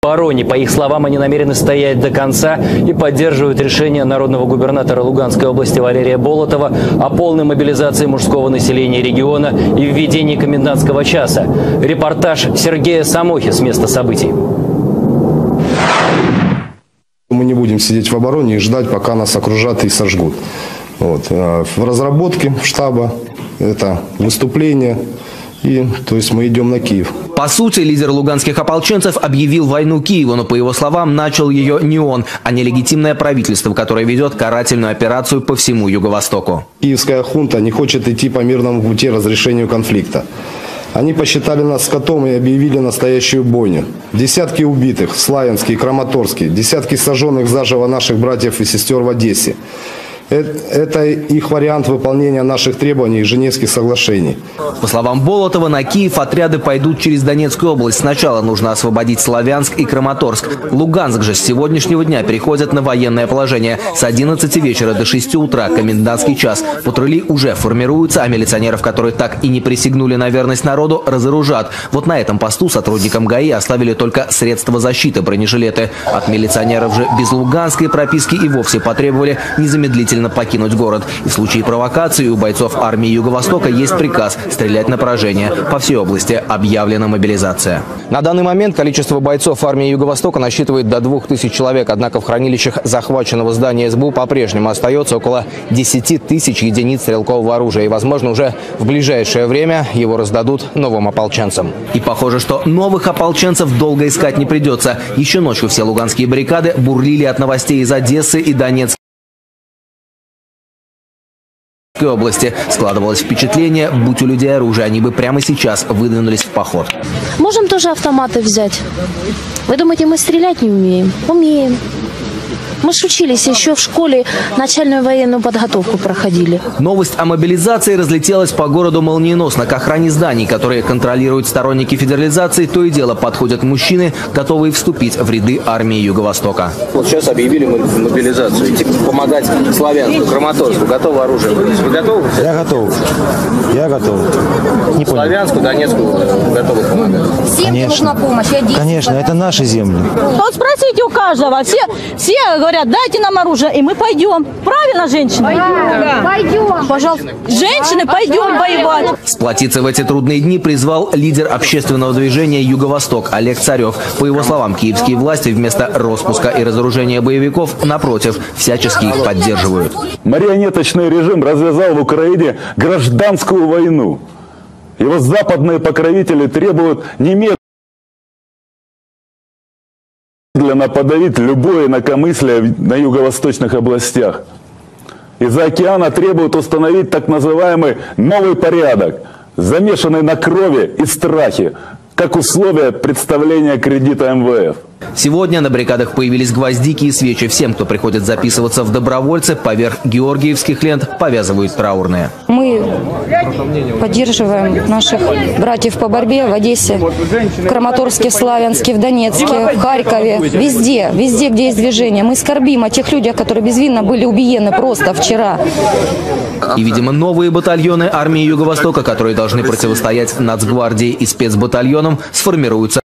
обороне. По их словам, они намерены стоять до конца и поддерживают решение народного губернатора Луганской области Валерия Болотова о полной мобилизации мужского населения региона и введении комендантского часа. Репортаж Сергея Самохи с места событий. Мы не будем сидеть в обороне и ждать, пока нас окружат и сожгут. Вот. В разработке штаба это выступление, и то есть мы идем на Киев. По сути, лидер луганских ополченцев объявил войну Киеву, но, по его словам, начал ее не он, а нелегитимное правительство, которое ведет карательную операцию по всему Юго-Востоку. Киевская хунта не хочет идти по мирному пути разрешению конфликта. Они посчитали нас скотом и объявили настоящую бойню. Десятки убитых в Славянске и Краматорске, десятки сожженных заживо наших братьев и сестер в Одессе. Это их вариант выполнения наших требований и Женевских соглашений. По словам Болотова, на Киев отряды пойдут через Донецкую область. Сначала нужно освободить Славянск и Краматорск. Луганск же с сегодняшнего дня переходит на военное положение. С 11 вечера до 6 утра комендантский час. Патрули уже формируются, а милиционеров, которые так и не присягнули на верность народу, разоружат. Вот на этом посту сотрудникам ГАИ оставили только средства защиты, бронежилеты. От милиционеров же без луганской прописки и вовсе потребовали незамедлительно покинуть город. И в случае провокации у бойцов армии Юго-Востока есть приказ стрелять на поражение. По всей области объявлена мобилизация. На данный момент количество бойцов армии Юго-Востока насчитывает до 2000 человек. Однако в хранилищах захваченного здания СБУ по-прежнему остается около 10 тысяч единиц стрелкового оружия. И, возможно, уже в ближайшее время его раздадут новым ополченцам. И похоже, что новых ополченцев долго искать не придется. Еще ночью все луганские баррикады бурлили от новостей из Одессы и Донецка. Области. Складывалось впечатление, будь у людей оружие, они бы прямо сейчас выдвинулись в поход. Можем тоже автоматы взять. Вы думаете, мы стрелять не умеем? Умеем. Мы ж учились еще в школе, начальную военную подготовку проходили. Новость о мобилизации разлетелась по городу молниеносно. К охране зданий, которые контролируют сторонники федерализации, то и дело подходят мужчины, готовые вступить в ряды армии Юго-Востока. Вот сейчас объявили мобилизацию. Идти помогать Славянску, Краматорску. Готово оружие. Вы готовы? Я готов. Я готов. Не понял. Славянску, Донецку готовы помогать. Всем нужна помощь. Конечно, это наши земли. Вот спросите у каждого. Все говорят, дайте нам оружие, и мы пойдем. Правильно, женщины? Пойдем. Пойдем. Пожалуйста. Женщины, пойдем воевать. Сплотиться в эти трудные дни призвал лидер общественного движения «Юго-Восток» Олег Царев. По его словам, киевские власти вместо распуска и разоружения боевиков, напротив, всячески их поддерживают. Марионеточный режим развязал в Украине гражданскую войну. Его западные покровители требуют немедленно подавить любое инакомыслие на юго-восточных областях. Из-за океана требуют установить так называемый новый порядок, замешанный на крови и страхе, как условие представления кредита МВФ. Сегодня на баррикадах появились гвоздики и свечи. Всем, кто приходит записываться в добровольцы, поверх георгиевских лент повязывают траурные. Мы поддерживаем наших братьев по борьбе в Одессе, в Краматорске, в Славянске, в Донецке, в Харькове. Везде, где есть движение. Мы скорбим о тех людях, которые безвинно были убиены просто вчера. И, видимо, новые батальоны армии Юго-Востока, которые должны противостоять нацгвардии и спецбатальонам, сформируются